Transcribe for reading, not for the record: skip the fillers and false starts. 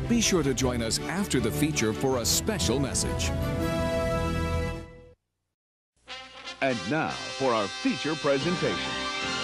Be sure to join us after the feature for a special message. And now for our feature presentation.